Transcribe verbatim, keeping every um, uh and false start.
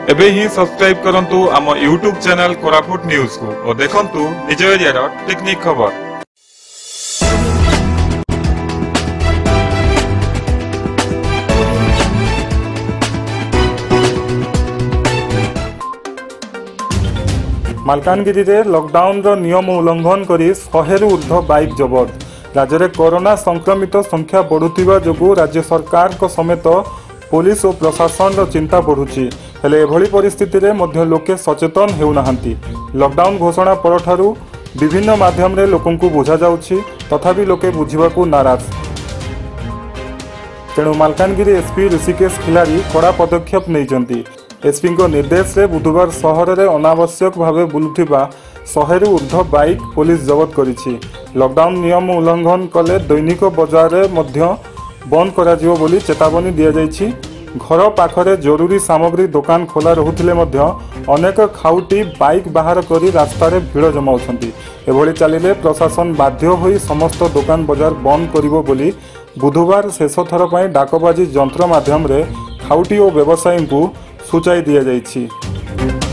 एबे ही सब्सक्राइब करंतु आम यूट्यूब चैनल कोरापुट न्यूज को और देखंतु निज एरियार टेक्निक खबर। मालकानगिरी रे लॉकडाउन रो नियम उल्लंघन करी शहेरु ऊर्ध्व बाइक जबत। राज्य में कोरोना संक्रमित संख्या बढ़ुवा जोगु राज्य सरकार को समेत पुलिस और प्रशासन रो चिंता बढ़ुची। हेले एभली परिस्थिति रे मध्य लोके सचेतन हेउनाहांती। लॉकडाउन घोषणा परठारु विभिन्न माध्यम रे लोकंकु बुझा जाउची, तथापि लोके बुझिबाकु नाराज। तेणु मालकानगिरी एसपी ऋषिकेश खिलाड़ी कड़ा पदक्षेप नैचंती। एसपी को निर्देश रे बुधवार सहर रे अनावश्यक भावे बुलुथिबा शहेरु ऊर्ध्व बाइक पुलिस जबत करिछि। लॉकडाउन नियम उल्लंघन कले दैनिक बजार रे मध्य बंद करा जिवो बोली चेतावनी दिया जाइछि। घर पाखरे जरूरी सामग्री दुकान खोला रहुथिले मध्य अनेक खाउटी बाइक बाहर करी रास्ता रे भीड़ जमाउछंती। एभली चालिले प्रशासन बाध्य होई समस्त दुकान बजार बंद करिवो बोली बुधवार शेष थर पई डाकबाजी यंत्र माध्यम रे खाउटी और व्यवसायी को सूचाई दिया जाइछि।